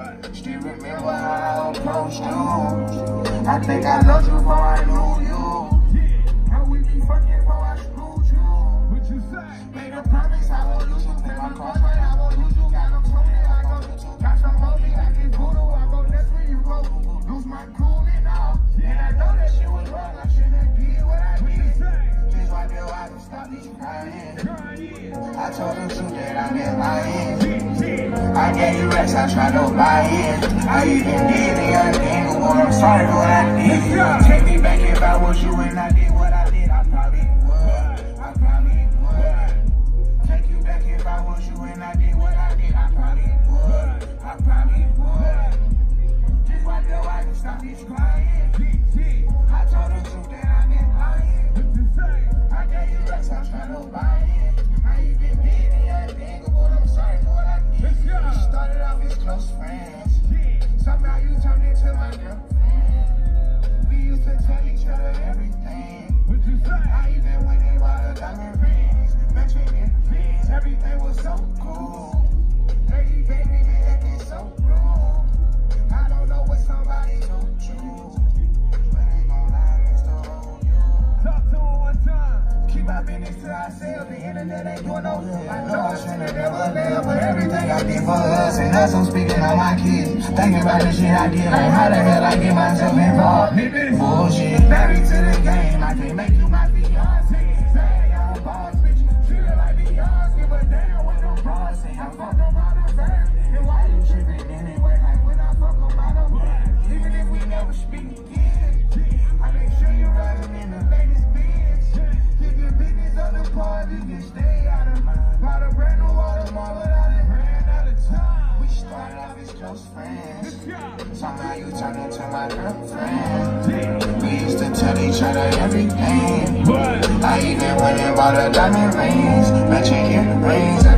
Still remember how I approached you. I think I loved you before I knew you. How we be fucking before I screwed you. What you say? Made a promise I won't lose you. Play my cards right, I won't lose you. Got them told me I go lose you. Got some money like this voodoo. I go next when you go. Lose my cool and all. And I know that shit was wrong. I shouldn't did what I did. Just like your eyes and stop these crying. I told the truth that I'm in lying. I gave you rest, I tried to buy it. I even did the other thing, but I'm sorry for what I did. Take me back if I was you and I did what I did. I probably would. I probably would. Take you back if I was you and I did what I did. I probably would. I probably would. Just like your eyes and stop these crying. I told the truth that I'm in lying. I gave you rest, I tried to buy it. I even did the other thing, but I'm sorry for what I did. We started off as close friends. Somehow you turned into my girlfriend. We used to tell each other everything. I even went and bought a diamond rings, matching in things. Everything was so cool. Lady baby, man, acting so rude. I don't know what somebody told you, but I ain't gonna lie, it's the whole you. Talk to him one time. Keep my business to ourselves. The internet ain't doing no good. I know I should've never left, but everything I did for us, and that's I'm speaking on my kids. Thinking about the shit I did, like how the hell I get myself involved in this bullshit. Married to the game, I can't make you my fiance. Say I'm a boss, bitch. Treat her like Beyonce, give a damn what them bras say. I fuck them out of verse, and why you tripping anyway? Like when I fuck them out of work, even if we never speak again, I make sure you're riding in the latest Benz. Keep your business on the part, you can stay out of mind. Bought a brand new Audemars, but I done ran out of time. We started off as close friends. Somehow you turned into my girlfriend. We used to tell each other everything. I even went and bought a diamond rings, matching earrings.